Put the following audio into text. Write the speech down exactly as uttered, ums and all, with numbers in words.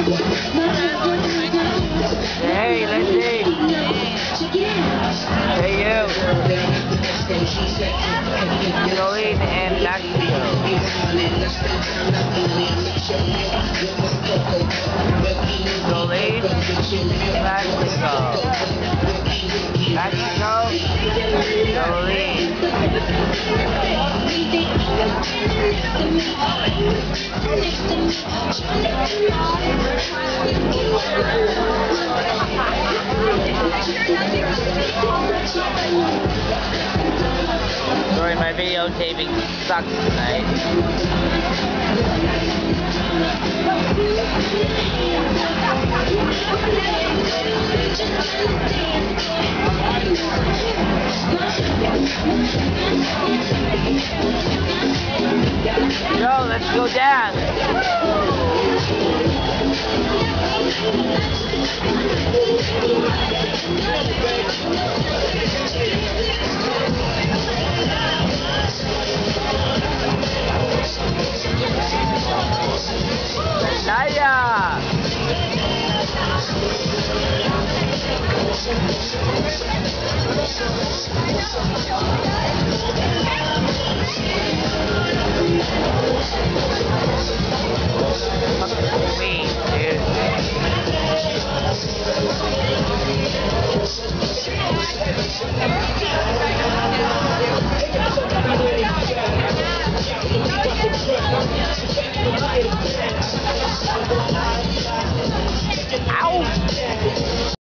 Hey, Lindsay. Hey, you. Jolene and Lexio. Jolene, Mexico. Mexico, Jolene. Sorry, my videotaping sucks tonight. Yo, let's go down. Naya!